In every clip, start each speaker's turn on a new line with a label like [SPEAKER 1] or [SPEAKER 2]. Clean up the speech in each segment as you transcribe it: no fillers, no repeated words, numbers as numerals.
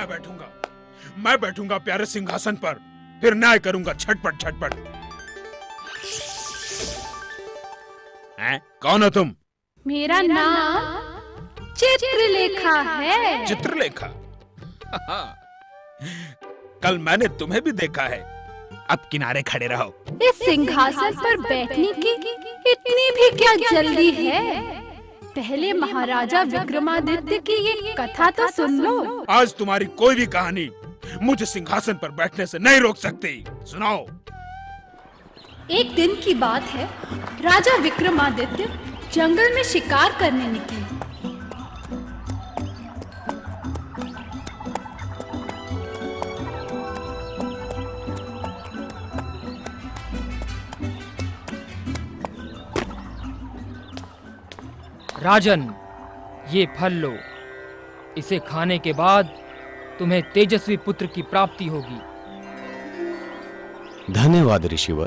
[SPEAKER 1] मैं बैठूंगा प्यारे सिंहासन पर, फिर न्याय करूंगा झटपट झटपट। कौन हो तुम?
[SPEAKER 2] मेरा नाम चित्रलेखा है।
[SPEAKER 1] चित्रलेखा? कल मैंने तुम्हें भी देखा है। अब किनारे खड़े रहो।
[SPEAKER 2] इस सिंहासन पर बैठने की इतनी भी क्या जल्दी है? पहले महाराजा विक्रमादित्य की ये कथा तो सुन लो।
[SPEAKER 1] आज तुम्हारी कोई भी कहानी मुझे सिंहासन पर बैठने से नहीं रोक सकती। सुनाओ।
[SPEAKER 2] एक दिन की बात है, राजा विक्रमादित्य जंगल में शिकार करने निकले।
[SPEAKER 3] राजन, ये फल लो। इसे खाने के बाद तुम्हें तेजस्वी पुत्र की प्राप्ति होगी।
[SPEAKER 4] धन्यवाद ऋषिवर।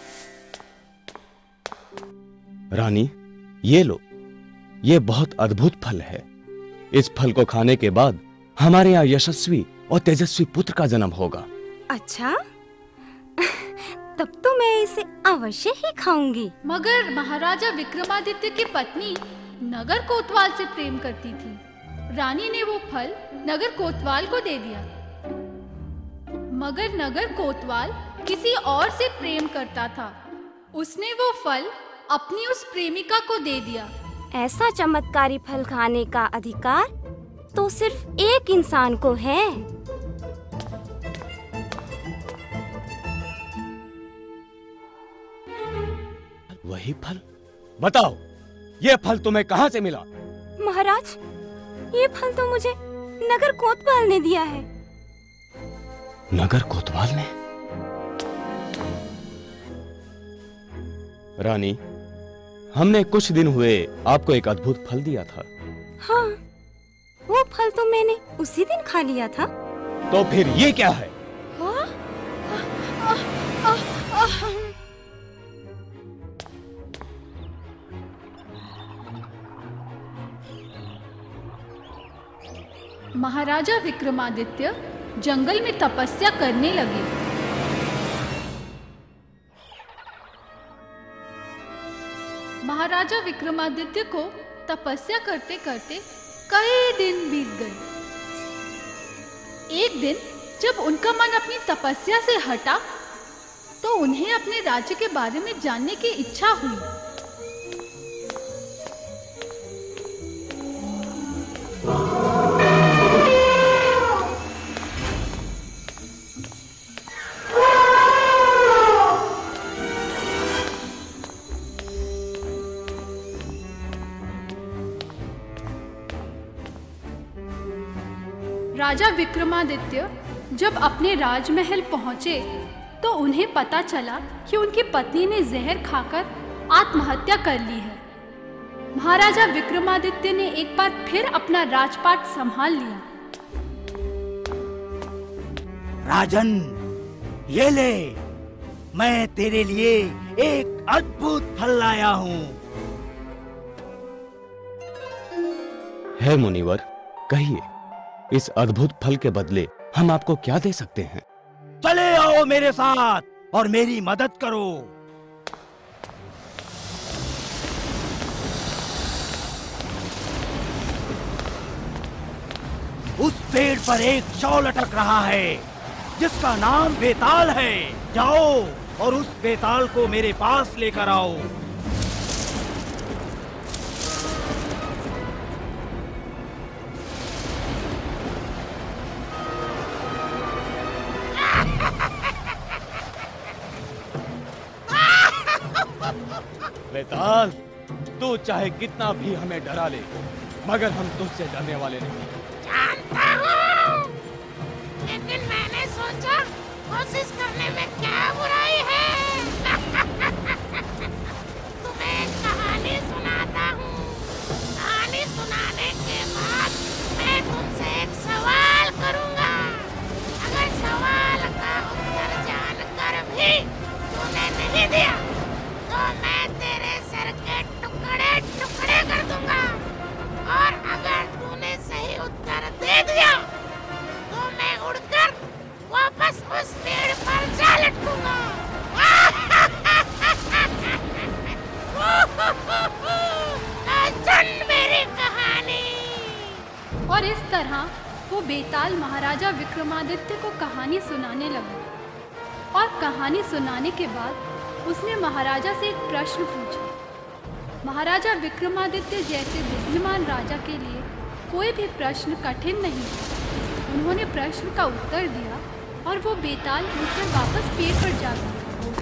[SPEAKER 4] रानी, ये लो, ये बहुत अद्भुत फल है। इस फल को खाने के बाद हमारे यहाँ यशस्वी और तेजस्वी पुत्र का जन्म होगा।
[SPEAKER 5] अच्छा, तब तो मैं इसे अवश्य ही खाऊंगी।
[SPEAKER 2] मगर महाराजा विक्रमादित्य की पत्नी नगर कोतवाल से प्रेम करती थी। रानी ने वो फल नगर कोतवाल को दे दिया, मगर नगर कोतवाल किसी और से प्रेम करता था। उसने वो फल अपनी उस प्रेमिका को दे दिया।
[SPEAKER 5] ऐसा चमत्कारी फल खाने का अधिकार तो सिर्फ एक इंसान को है।
[SPEAKER 4] वही फल? बताओ, ये फल तुम्हें कहाँ से मिला?
[SPEAKER 5] महाराज, ये फल तो मुझे नगर कोतवाल ने दिया है।
[SPEAKER 4] नगर कोतवाल ने? रानी, हमने कुछ दिन हुए आपको एक अद्भुत फल दिया था।
[SPEAKER 5] हाँ, वो फल तो मैंने उसी दिन खा लिया था।
[SPEAKER 4] तो फिर ये क्या है?
[SPEAKER 2] महाराजा विक्रमादित्य जंगल में तपस्या करने लगे। महाराजा विक्रमादित्य को तपस्या करते करते कई दिन बीत गए। एक दिन जब उनका मन अपनी तपस्या से हटा, तो उन्हें अपने राज्य के बारे में जानने की इच्छा हुई। राजा विक्रमादित्य जब अपने राजमहल पहुंचे तो उन्हें पता चला कि उनकी पत्नी ने जहर खाकर आत्महत्या कर ली है। महाराजा विक्रमादित्य ने एक बार फिर अपना राजपाट संभाल लिया।
[SPEAKER 6] राजन, ये ले, मैं तेरे लिए एक अद्भुत फल लाया हूँ।
[SPEAKER 4] है मुनिवर, कहिए, इस अद्भुत फल के बदले हम आपको क्या दे सकते हैं?
[SPEAKER 6] चले आओ मेरे साथ और मेरी मदद करो। उस पेड़ पर एक शव लटक रहा है जिसका नाम बेताल है। जाओ और उस बेताल को मेरे पास लेकर आओ।
[SPEAKER 4] बेताल, तू चाहे कितना भी हमें डरा ले, मगर हम तुझसे डरने वाले नहीं।
[SPEAKER 7] जानता हूँ, लेकिन मैंने सोचा कोशिश करने में क्या बुराई है। तुम्हें एक कहानी सुनाता हूँ। कहानी सुनाने के बाद मैं तुमसे एक सवाल करूँगा। अगर सवाल का उत्तर जानकर भी तूने नहीं दिया तो मैं तेरे सर के टुकड़े टुकड़े कर दूंगा, और अगर तूने सही उत्तर दे दिया तो
[SPEAKER 2] तरह वो बेताल महाराजा विक्रमादित्य को कहानी सुनाने लगा और कहानी सुनाने के बाद उसने महाराजा से एक प्रश्न पूछा। महाराजा विक्रमादित्य जैसे बुद्धिमान राजा के लिए कोई भी प्रश्न कठिन नहीं था। उन्होंने प्रश्न का उत्तर दिया और वो बेताल उठकर वापस पेड़ पर जा गया।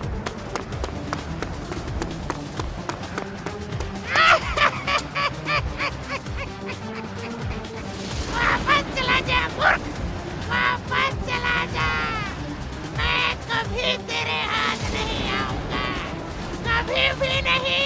[SPEAKER 7] वापस चला जा मूर्ख, वापस चला जा। मैं कभी तेरे हाथ नहीं आऊंगा, कभी भी नहीं।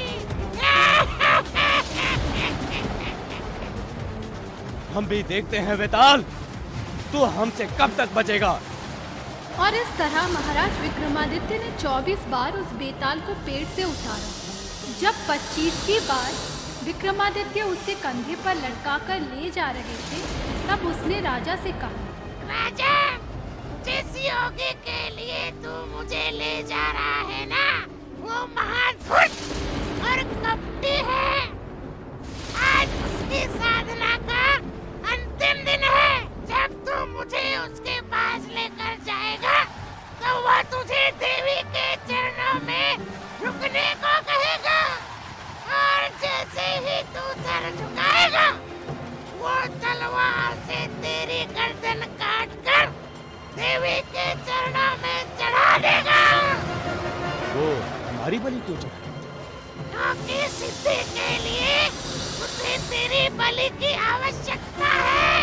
[SPEAKER 4] हम भी देखते हैं बेताल, तू हमसे कब तक बचेगा।
[SPEAKER 2] और इस तरह महाराज विक्रमादित्य ने 24 बार उस बेताल को पेड़ से उतारा। जब 25वीं बार विक्रमादित्य उसे कंधे पर लटकाकर ले जा रहे थे, तब उसने राजा से कहा,
[SPEAKER 7] राजा, जिस योगी के लिए तू मुझे ले जा रहा है ना, वो महाधूर्त और कपटी है। आज उसकी साधना का अंतिम दिन है। जब तू मुझे उसके पास लेकर जाएगा, तो वह तुझे देवी के चरणों में रुकने को कहेगा, और जैसे ही तू सर झुकाएगा, वो तलवार से तेरी गर्दन काटकर देवी के चरणों में चढ़ा देगा।
[SPEAKER 4] वो हमारी बलि क्यों चढ़ाए?
[SPEAKER 7] क्योंकि सिद्धि के लिए उसे तेरी बलि की आवश्यकता है।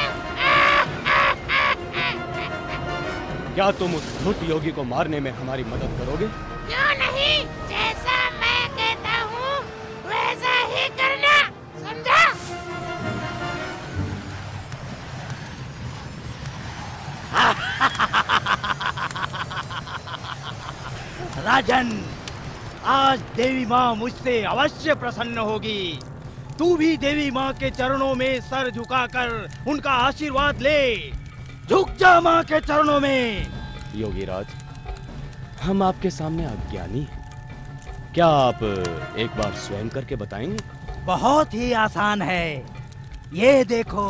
[SPEAKER 4] क्या तुम उस धूर्त योगी को मारने में हमारी मदद करोगे?
[SPEAKER 7] क्यों नहीं? जैसा मैं कहता हूँ वैसा ही करना, समझा?
[SPEAKER 6] राजन, आज देवी माँ मुझसे अवश्य प्रसन्न होगी। तू भी देवी माँ के चरणों में सर झुकाकर उनका आशीर्वाद ले। झुक जा माँ के चरणों में।
[SPEAKER 4] योगीराज, हम आपके सामने अज्ञानी हैं। क्या आप एक बार स्वयं करके बताएंगे?
[SPEAKER 6] बहुत ही आसान है, ये देखो।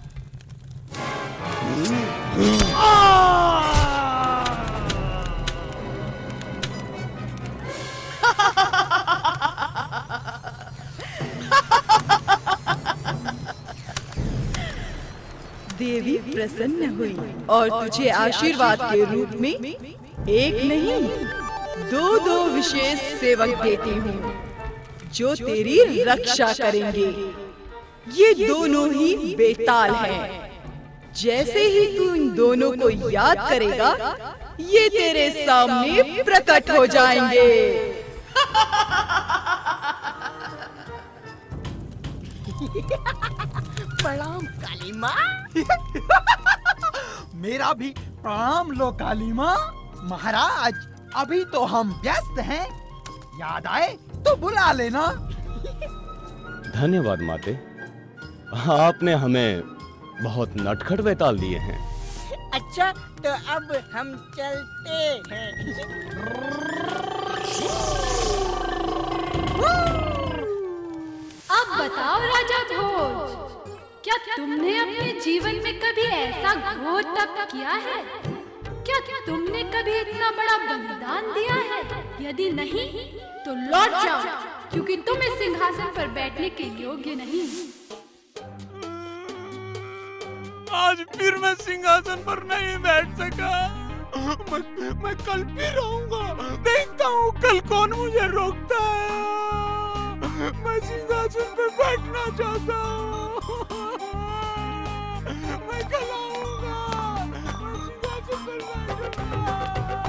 [SPEAKER 8] देवी प्रसन्न हुई और तुझे आशीर्वाद के रूप में एक नहीं 2 विशेष सेवक देती हूँ, जो तेरी रक्षा करेंगे। ये दोनों ही बेताल हैं। जैसे ही तू इन दोनों को याद करेगा, ये तेरे सामने प्रकट हो जाएंगे।
[SPEAKER 9] प्रणाम काली माँ। मेरा भी प्रणाम लो काली माँ। महाराज, अभी तो हम व्यस्त हैं, याद आए तो बुला लेना।
[SPEAKER 4] धन्यवाद माते, आपने हमें बहुत नटखट बेताल दिए हैं।
[SPEAKER 9] अच्छा, तो अब हम चलते हैं।
[SPEAKER 2] अब बताओ राजा भोज, क्या तुमने अपने जीवन में कभी ऐसा घोर तप किया है? क्या तुमने कभी इतना बड़ा बलिदान दिया है? यदि नहीं तो लौट जाओ, क्योंकि तुम इस सिंहासन पर बैठने के योग्य नहीं।
[SPEAKER 1] आज फिर मैं सिंहासन पर नहीं बैठ सका। मैं कल फिर आऊंगा। देखता हूँ कल कौन मुझे रोकता है। मैं सिंहासन पर बैठना चाहता हूँ। मैं कल आऊंगा। मैं सिंहासन पर बैठूंगा।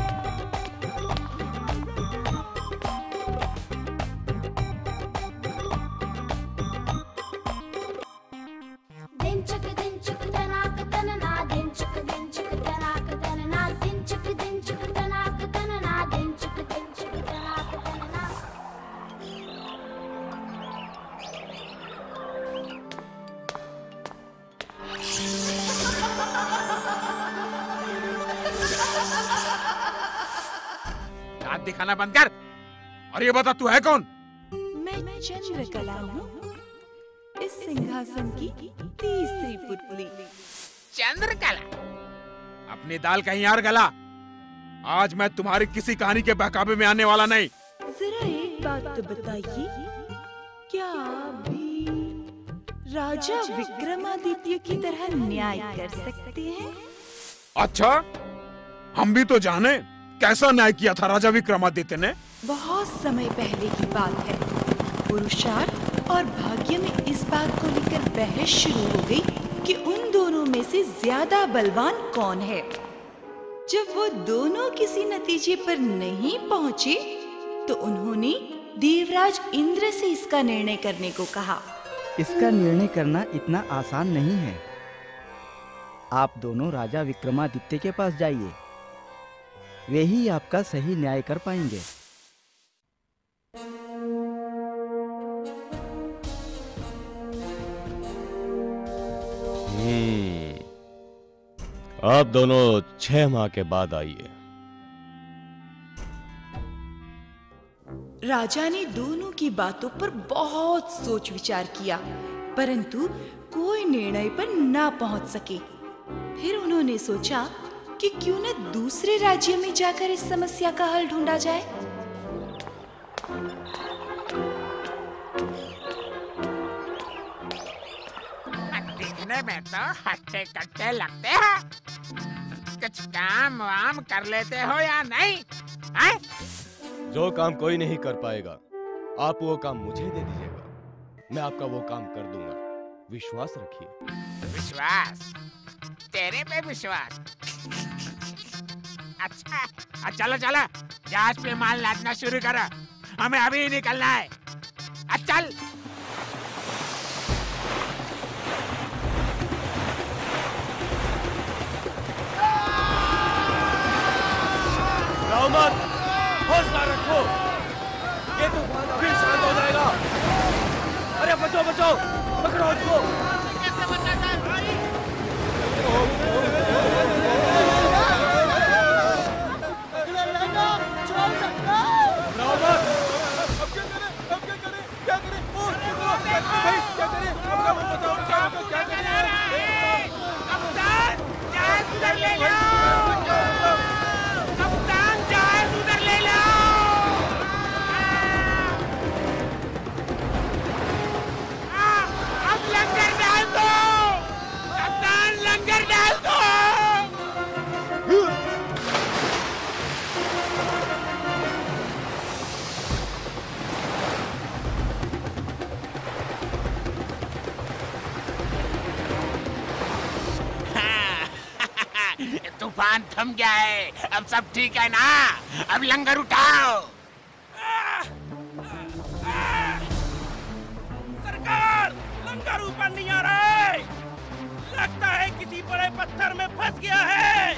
[SPEAKER 1] दिखाना बंद कर और ये बता तू है कौन?
[SPEAKER 8] मैं चंद्रकला हूँ। इस सिंहासन की तीसरी पुतली।
[SPEAKER 1] चंद्रकला, अपनी दाल कहीं और गला। आज मैं तुम्हारी किसी कहानी के बहकावे में आने वाला नहीं।
[SPEAKER 8] जरा एक बात तो बताइए, क्या आप भी राजा विक्रमादित्य की तरह न्याय कर सकते हैं?
[SPEAKER 1] अच्छा, हम भी तो जाने कैसा न्याय किया था राजा विक्रमादित्य ने।
[SPEAKER 8] बहुत समय पहले की बात है। पुरुषार्थ और भाग्य में इस बात को लेकर बहस शुरू हो गई कि उन दोनों में से ज्यादा बलवान कौन है। जब वो दोनों किसी नतीजे पर नहीं पहुंचे तो उन्होंने देवराज इंद्र से इसका निर्णय करने को कहा।
[SPEAKER 6] इसका निर्णय करना इतना आसान नहीं है। आप दोनों राजा विक्रमादित्य के पास जाइए, वे ही आपका सही न्याय कर पाएंगे।
[SPEAKER 4] आप दोनों 6 माह के बाद आइए।
[SPEAKER 8] राजा ने दोनों की बातों पर बहुत सोच विचार किया, परंतु कोई निर्णय पर ना पहुंच सके। फिर उन्होंने सोचा कि क्यों न दूसरे राज्य में जाकर इस समस्या का हल ढूंढा जाए।
[SPEAKER 7] दिखने में तो हट्टे कट्टे लगते हैं। कुछ काम वाम कर लेते हो या नहीं? है?
[SPEAKER 4] जो काम कोई नहीं कर पाएगा, आप वो काम मुझे दे दीजिएगा, मैं आपका वो काम कर दूंगा। विश्वास रखिए।
[SPEAKER 7] विश्वास? तेरे पे विश्वास? अच्छा, चलो चलो, जहाज पे माल लादना शुरू करो, हमें अभी निकलना है। चल।
[SPEAKER 4] मत, हौसला रखो, ये तूफान अभी शांत हो जाएगा। अरे बचो बचो, पकड़ो उसको।
[SPEAKER 7] कैसे बचाता है भाई? तूफान थम गया है, अब सब ठीक है ना? अब लंगर उठाओ।
[SPEAKER 6] सरकार, लंगर ऊपर नहीं आ रहा है। लगता है किसी बड़े पत्थर में फंस गया है।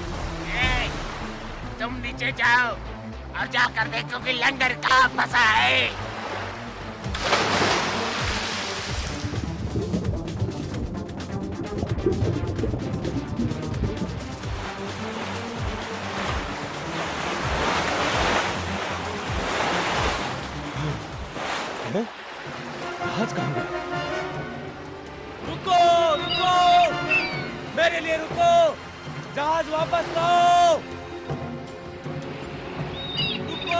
[SPEAKER 7] तुम नीचे जाओ और जाकर देखो कि लंगर कहाँ फंसा है।
[SPEAKER 4] जहाज कहाँ गया?
[SPEAKER 6] रुको रुको, मेरे लिए रुको, जहाज वापस लाओ। रुको।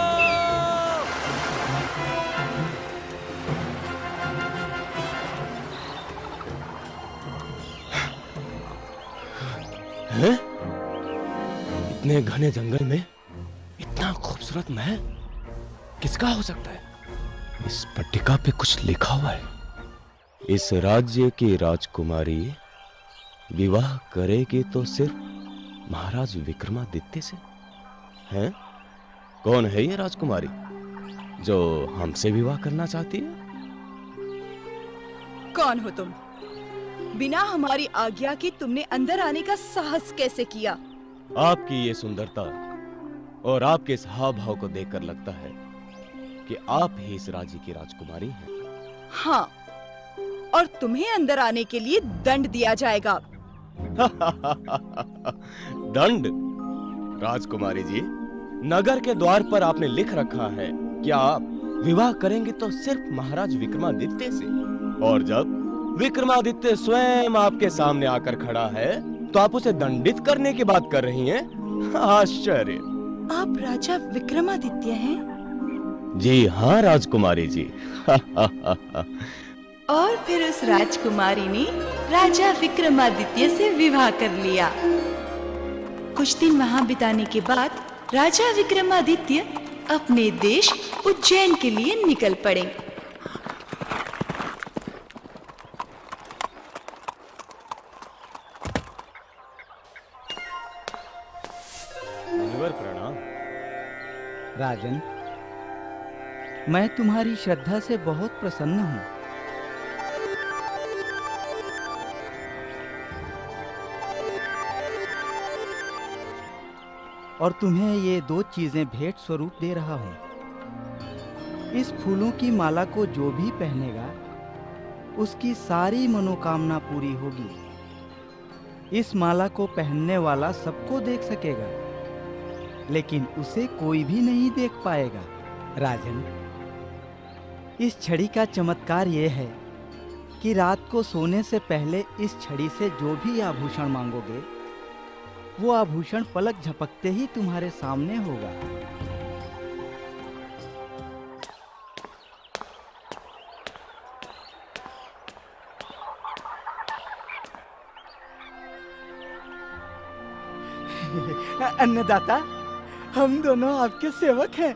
[SPEAKER 4] हैं? इतने घने जंगल में इतना खूबसूरत महल किसका हो सकता है? इस पट्टिका पे कुछ लिखा हुआ है। इस राज्य की राजकुमारी विवाह करेगी तो सिर्फ महाराज विक्रमादित्य से। हैं? कौन है ये राजकुमारी जो हमसे विवाह करना चाहती है?
[SPEAKER 8] कौन हो तुम? बिना हमारी आज्ञा के तुमने अंदर आने का साहस कैसे किया?
[SPEAKER 4] आपकी ये सुंदरता और आपके इस हाव भाव को देखकर लगता है कि आप ही इस राज्य की राजकुमारी हैं।
[SPEAKER 8] हाँ, और तुम्हें अंदर आने के लिए दंड दिया जाएगा।
[SPEAKER 4] दंड? राजकुमारी जी, नगर के द्वार पर आपने लिख रखा है कि आप विवाह करेंगे तो सिर्फ महाराज विक्रमादित्य से, और जब विक्रमादित्य स्वयं आपके सामने आकर खड़ा है तो आप उसे दंडित करने की बात कर रही हैं? आश्चर्य।
[SPEAKER 8] आप राजा विक्रमादित्य हैं?
[SPEAKER 4] जी हाँ राजकुमारी जी।
[SPEAKER 8] और फिर उस राजकुमारी ने राजा विक्रमादित्य से विवाह कर लिया। कुछ दिन वहां बिताने के बाद राजा विक्रमादित्य अपने देश उज्जैन के लिए निकल पड़े।
[SPEAKER 4] प्रणाम।
[SPEAKER 6] राजन, मैं तुम्हारी श्रद्धा से बहुत प्रसन्न हूँ। और तुम्हें ये 2 चीजें भेंट स्वरूप दे रहा हूँ। इस फूलों की माला को जो भी पहनेगा उसकी सारी मनोकामना पूरी होगी। इस माला को पहनने वाला सबको देख सकेगा, लेकिन उसे कोई भी नहीं देख पाएगा। राजन, इस छड़ी का चमत्कार यह है कि रात को सोने से पहले इस छड़ी से जो भी आभूषण मांगोगे वो आभूषण पलक झपकते ही तुम्हारे सामने होगा। अन्नदाता, हम दोनों आपके सेवक हैं।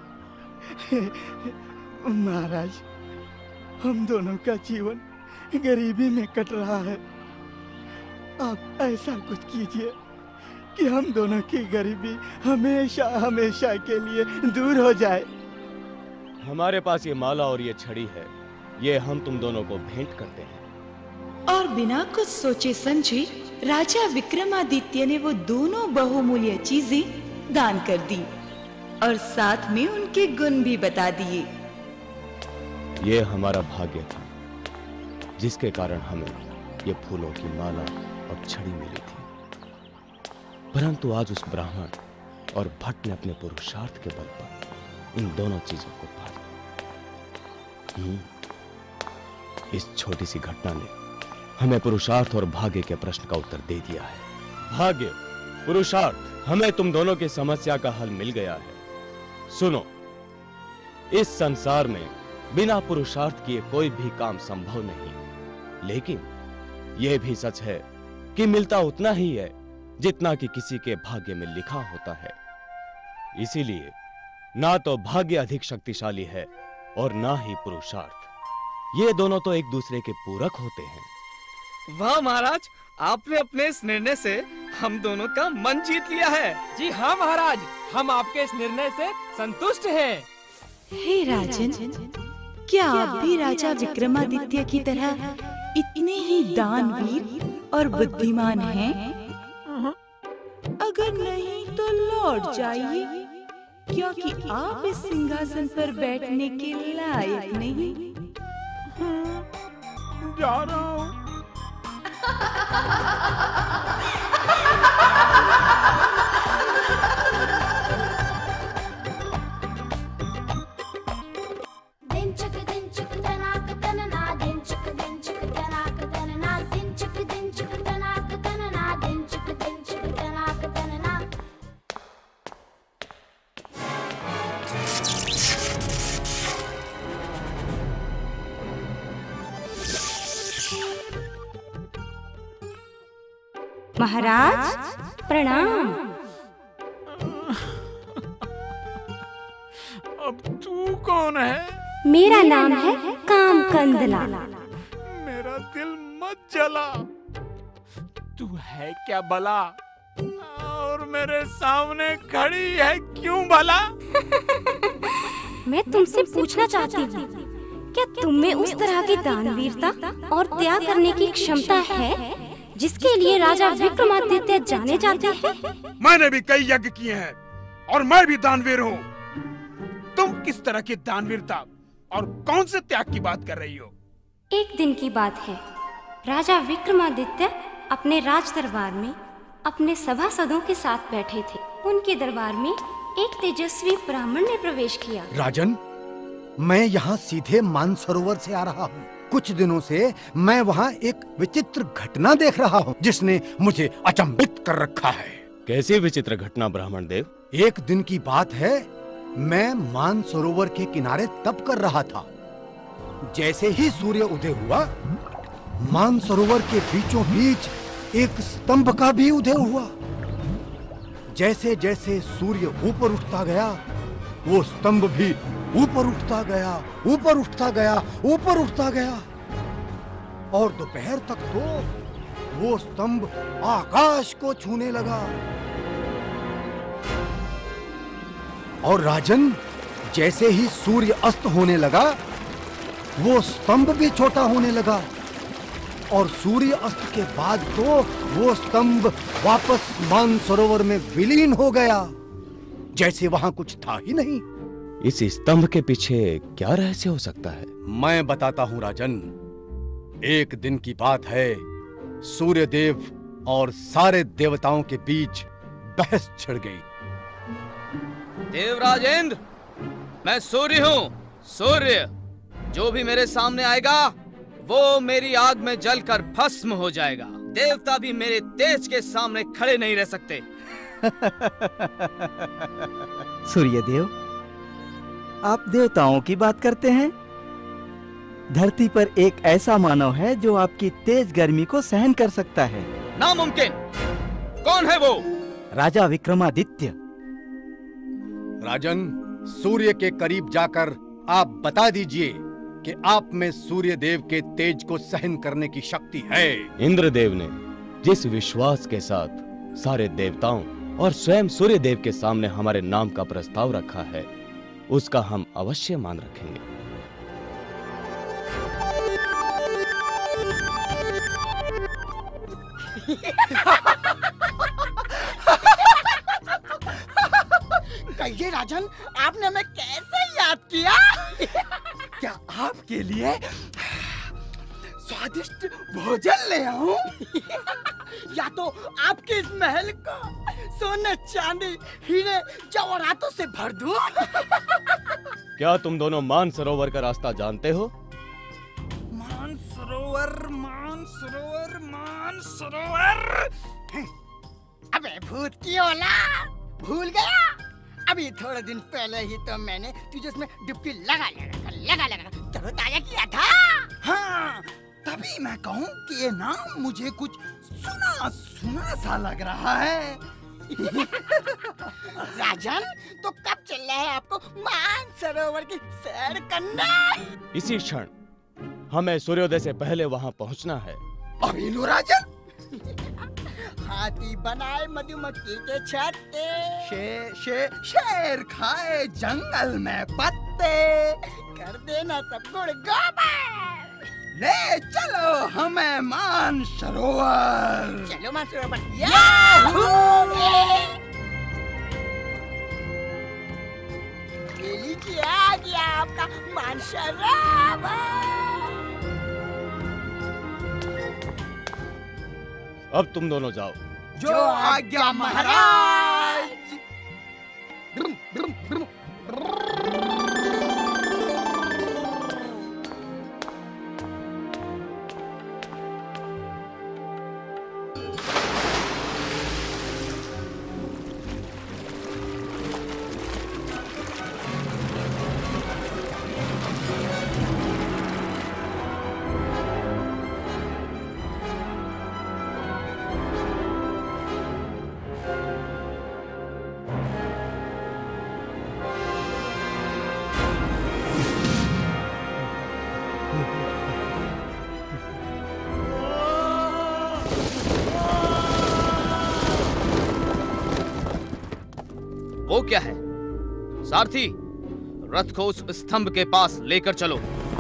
[SPEAKER 6] महाराज, हम दोनों का जीवन गरीबी में कट रहा है। आप ऐसा कुछ कीजिए कि हम दोनों की गरीबी हमेशा हमेशा के लिए दूर हो जाए।
[SPEAKER 4] हमारे पास ये माला और ये छड़ी है, ये हम तुम दोनों को भेंट करते हैं।
[SPEAKER 8] और बिना कुछ सोचे समझे राजा विक्रमादित्य ने वो दोनों बहुमूल्य चीजें दान कर दी और साथ में उनके गुण भी बता दिए।
[SPEAKER 4] ये हमारा भाग्य था जिसके कारण हमें ये फूलों की माला और छड़ी मिली थी। परंतु आज उस ब्राह्मण और भट्ट ने अपने पुरुषार्थ के बल पर इन दोनों चीजों को पा लिया। इस छोटी सी घटना ने हमें पुरुषार्थ और भाग्य के प्रश्न का उत्तर दे दिया है। भाग्य, पुरुषार्थ, हमें तुम दोनों की समस्या का हल मिल गया है। सुनो, इस संसार में बिना पुरुषार्थ किए कोई भी काम संभव नहीं, लेकिन यह भी सच है कि मिलता उतना ही है जितना कि किसी के भाग्य में लिखा होता है। इसीलिए ना तो भाग्य अधिक शक्तिशाली है और ना ही पुरुषार्थ। ये दोनों तो एक दूसरे के पूरक होते हैं।
[SPEAKER 10] वाह महाराज, आपने अपने इस निर्णय से हम दोनों का मन जीत लिया है।
[SPEAKER 3] जी हाँ महाराज, हम आपके इस निर्णय से संतुष्ट हैं।
[SPEAKER 8] हे राजन, क्या आप भी राजा विक्रमादित्य की तरह इतने ही दानवीर और बुद्धिमान हैं? अगर नहीं तो लौट जाइए, क्योंकि आप इस सिंहासन पर बैठने के लायक नहीं।
[SPEAKER 1] जा रहा हूँ।
[SPEAKER 5] महाराज प्रणाम।
[SPEAKER 1] अब तू कौन है?
[SPEAKER 5] मेरा नाम है कामकंदला।
[SPEAKER 1] मेरा दिल मत जला। तू है क्या भला? और मेरे सामने खड़ी है क्यों भला?
[SPEAKER 5] मैं तुमसे पूछना चाहती हूँ, क्या तुम में उस तरह की दानवीरता और त्याग करने की क्षमता है जिसके लिए राजा विक्रमादित्य जाने जाते हैं?
[SPEAKER 1] मैंने भी कई यज्ञ किए हैं और मैं भी दानवीर हूँ। तुम किस तरह की दानवीरता और कौन से त्याग की बात कर रही हो?
[SPEAKER 5] एक दिन की बात है, राजा विक्रमादित्य अपने राज दरबार में अपने सभासदों के साथ बैठे थे। उनके दरबार में एक तेजस्वी ब्राह्मण ने प्रवेश किया।
[SPEAKER 6] राजन, मैं यहाँ सीधे मानसरोवर से आ रहा हूँ।
[SPEAKER 11] कुछ दिनों से मैं वहाँ एक विचित्र घटना देख रहा हूँ जिसने मुझे अचंभित कर रखा है।
[SPEAKER 4] कैसी विचित्र घटना ब्राह्मण देव?
[SPEAKER 11] एक दिन की बात है, मैं मानसरोवर के किनारे तप कर रहा था। जैसे ही सूर्य उदय हुआ, मानसरोवर के बीचों बीच एक स्तंभ का भी उदय हुआ। जैसे जैसे सूर्य ऊपर उठता गया, वो स्तंभ भी ऊपर उठता गया, ऊपर उठता गया, ऊपर उठता गया, और दोपहर तक तो वो स्तंभ आकाश को छूने लगा। और राजन, जैसे ही सूर्य अस्त होने लगा, वो स्तंभ भी छोटा होने लगा, और सूर्य अस्त के बाद तो वो स्तंभ वापस मानसरोवर में विलीन हो गया, जैसे वहां कुछ था ही नहीं।
[SPEAKER 4] इस स्तंभ के पीछे क्या रहस्य हो सकता है?
[SPEAKER 11] मैं बताता हूँ राजन। एक दिन की बात है, सूर्य देव और सारे देवताओं के बीच बहस छिड़ गई।
[SPEAKER 10] देवराजेंद्र, मैं सूर्य हूँ, सूर्य। जो भी मेरे सामने आएगा वो मेरी आग में जलकर भस्म हो जाएगा। देवता भी मेरे तेज के सामने खड़े नहीं रह सकते।
[SPEAKER 6] सूर्यदेव, आप देवताओं की बात करते हैं? धरती पर एक ऐसा मानव है जो आपकी तेज गर्मी को सहन कर सकता है।
[SPEAKER 10] नामुमकिन। कौन है वो?
[SPEAKER 6] राजा विक्रमादित्य।
[SPEAKER 11] राजन, सूर्य के करीब जाकर आप बता दीजिए कि आप में सूर्य देव के तेज को सहन करने की शक्ति है।
[SPEAKER 4] इंद्रदेव ने जिस विश्वास के साथ सारे देवताओं और स्वयं सूर्य देव के सामने हमारे नाम का प्रस्ताव रखा है, उसका हम अवश्य मान रखेंगे।
[SPEAKER 9] कहिए राजन, आपने हमें कैसे याद किया? क्या आपके लिए स्वादिष्ट भोजन ले आऊं? या तो आपके इस महल को सोने, चांदी, हीरे, जवाहरातों से भर दूं?
[SPEAKER 4] क्या तुम दोनों मानसरोवर का रास्ता जानते हो?
[SPEAKER 9] मानसरोवर, मानसरोवर, मानसरोवर। अबे भूत की औलाद, भूल गया? अभी थोड़े दिन पहले ही तो मैंने तुझे इसमें डुबकी लगा तरोताजा किया था। हाँ, तभी मैं कहूँ कि ये नाम मुझे कुछ सुना सुना सा लग रहा है। राजन, तो कब चल रहा है आपको मानसरोवर की सैर करना?
[SPEAKER 4] इसी क्षण हमें सूर्योदय से पहले वहां पहुंचना है।
[SPEAKER 9] अभी लो राजन। हाथी बनाए मधुमक्खी के छत्ते, शेर खाए जंगल में पत्ते, कर देना सब गुड़ गोबर। ले चलो हमें मानसरोवर। चलो मानसरोवर। ये लीजिए, आ गया आपका मानसरोवर।
[SPEAKER 4] अब तुम दोनों जाओ।
[SPEAKER 9] जो आज्ञा महाराज।
[SPEAKER 10] वो क्या है? सारथी, रथ को उस स्तंभ के पास लेकर चलो।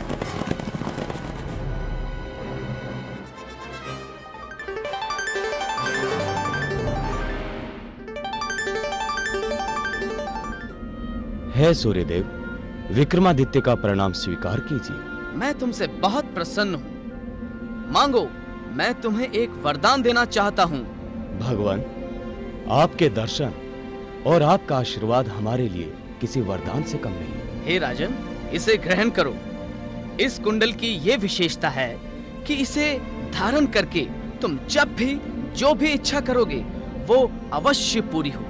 [SPEAKER 4] है सूर्यदेव, विक्रमादित्य का प्रणाम स्वीकार कीजिए।
[SPEAKER 10] मैं तुमसे बहुत प्रसन्न हूँ। मांगो, मैं तुम्हें एक वरदान देना चाहता हूँ।
[SPEAKER 4] भगवान, आपके दर्शन और आपका आशीर्वाद हमारे लिए किसी वरदान से कम नहीं।
[SPEAKER 10] हे राजन, इसे ग्रहण करो। इस कुंडल की ये विशेषता है कि इसे धारण करके तुम जब भी जो भी इच्छा करोगे वो अवश्य पूरी होगी।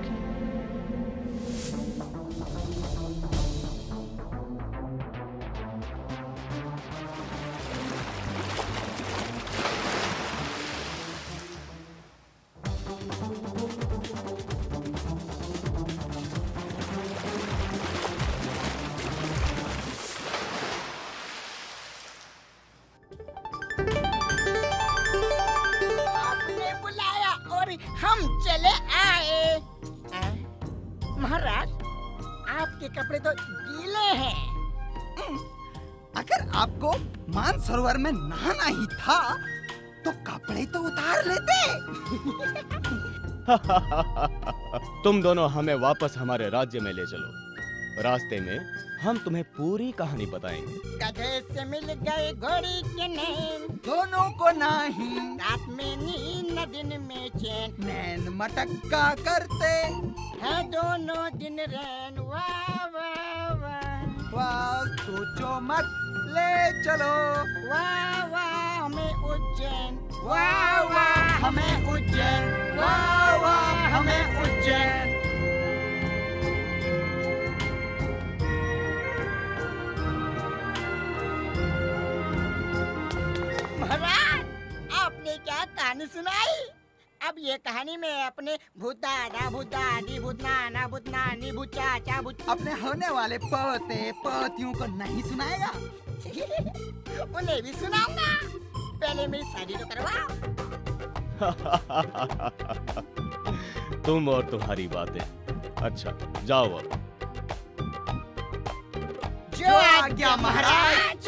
[SPEAKER 9] हम चले आए। महाराज, आपके कपड़े तो गीले हैं।
[SPEAKER 12] अगर आपको मानसरोवर में नहाना ही था तो कपड़े तो उतार लेते।
[SPEAKER 4] तुम दोनों हमें वापस हमारे राज्य में ले चलो। रास्ते में हम तुम्हें पूरी कहानी बताएंगे।
[SPEAKER 9] गधे से मिल गए घोड़ी के नैन,
[SPEAKER 12] दोनों को नहीं,
[SPEAKER 9] रात में नींद न दिन में चैन,
[SPEAKER 12] नैन मटक्का करते
[SPEAKER 9] हैं दोनों दिन रैन। वाह वाह वाह
[SPEAKER 12] वाह, सोचो मत, ले चलो।
[SPEAKER 9] वाह वाह हमें उज्जैन, वाह वाह हमें उज्जैन, वाह वाह हमें उज्जैन। महाराज, आपने क्या कहानी सुनाई? अब ये कहानी में अपने भूता भूतानी भूतनाना भूतनानी भूचाचा भूत
[SPEAKER 12] अपने होने वाले पोते पोतियों को नहीं सुनाएगा?
[SPEAKER 9] उन्हें भी सुनाऊंगा। पहले मेरी शादी तो करवाओ।
[SPEAKER 4] तुम और तुम्हारी बातें। अच्छा, जाओ अब।
[SPEAKER 9] जो आज्ञा महाराज।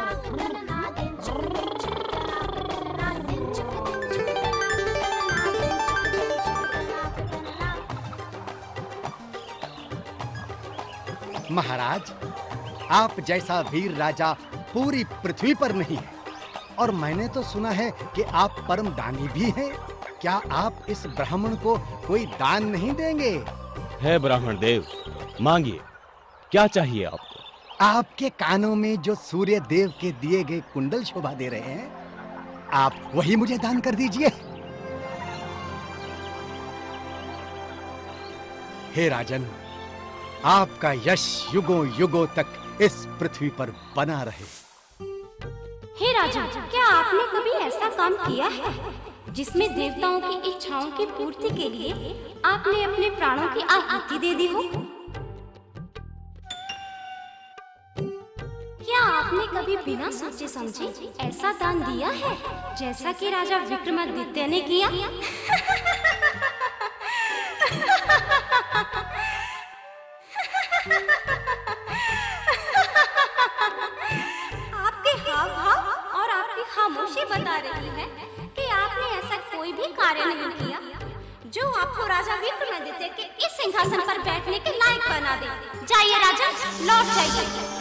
[SPEAKER 11] महाराज, आप जैसा वीर राजा पूरी पृथ्वी पर नहीं है, और मैंने तो सुना है कि आप परम दानी भी हैं। क्या आप इस ब्राह्मण को कोई दान नहीं देंगे?
[SPEAKER 4] है ब्राह्मण देव, मांगिए, क्या चाहिए आपको?
[SPEAKER 11] आपके कानों में जो सूर्य देव के दिए गए कुंडल शोभा दे रहे हैं, आप वही मुझे दान कर दीजिए। हे राजन, आपका यश युगों युगों तक इस पृथ्वी पर बना रहे।
[SPEAKER 5] हे राजा, क्या आपने कभी ऐसा काम किया है जिसमें देवताओं की इच्छाओं की पूर्ति के लिए आपने अपने प्राणों की आहुति दे दी हो? क्या आपने कभी बिना सोचे समझे ऐसा दान दिया है जैसा कि राजा विक्रमादित्य ने किया? आपके हाव भाव और आपकी खामोशी बता रही है कि आपने ऐसा कोई भी कार्य नहीं किया जो आपको राजा विक्रमादित्य के इस सिंहासन पर बैठने के लायक बना दे। जाइए राजा, लौट जाइए।